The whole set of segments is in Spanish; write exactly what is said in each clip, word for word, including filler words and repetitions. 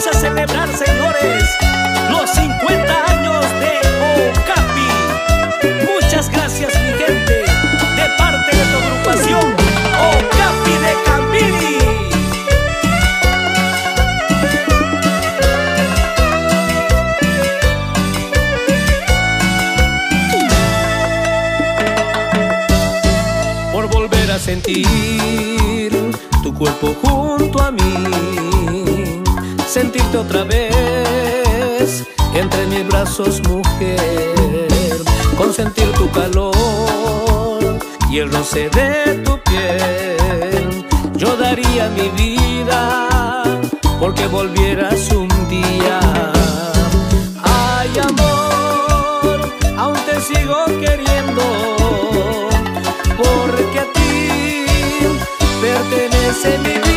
Vamos a celebrar, señores, los cincuenta años de Okapi. Muchas gracias, mi gente, de parte de tu agrupación Okapi de Cambiri. Por volver a sentir tu cuerpo junto a mí, sentirte otra vez entre mis brazos, mujer, consentir tu calor y el roce de tu piel. Yo daría mi vida porque volvieras un día. Ay, amor, aún te sigo queriendo, porque a ti pertenece mi vida.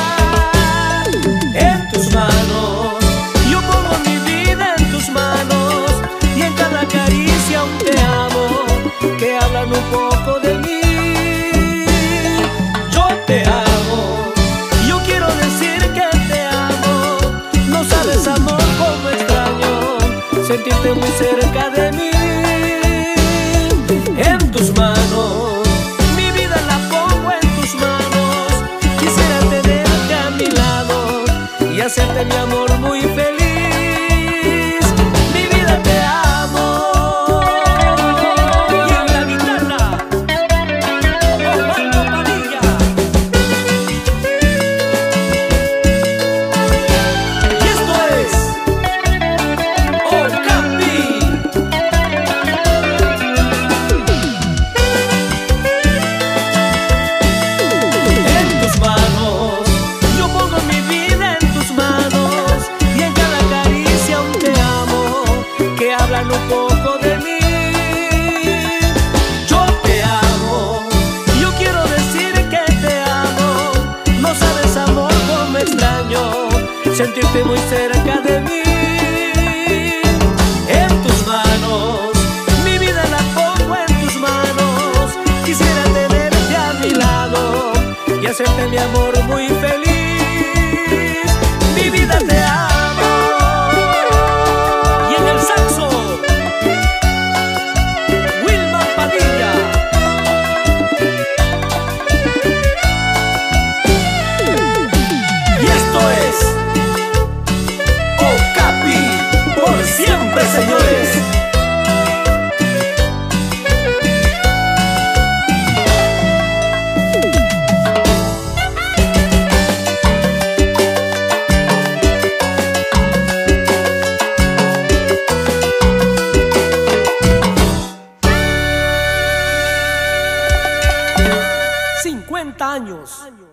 En tus manos yo pongo mi vida, en tus manos, y en cada caricia un te amo que hablan un poco de mí. Yo te amo, yo quiero decir que te amo. No sabes, amor, cómo extraño sentirte muy cerca de mí. En tus manos mi vida la pongo, en tus manos quisiera tenerte a mi lado y hacerte, mi amor, muy feliz. Mi vida, te amo. Y en la guitarra, Osvaldo Padilla. Y esto es Okapi. En tus manos yo pongo mi vida, en tus manos, y en cada caricia un te amo que hablan un poco de mí. Yo te amo, yo quiero decir que te amo. No sabes, amor, cómo extraño sentirte muy cerca de mí. En tus manos mi vida la pongo, en tus manos quisiera tenerte a mi lado y hacerte, mi amor, muy feliz. Mi vida, te amo. Y en el saxo, Wilman Padilla. Y esto es Okapi por siempre, señores. cincuenta años.